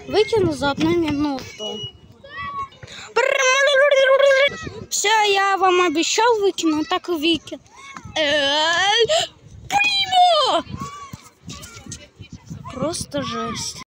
Выкину за 1 минуту. Все, я вам обещал выкину, так и выкину. Примо! Просто жесть.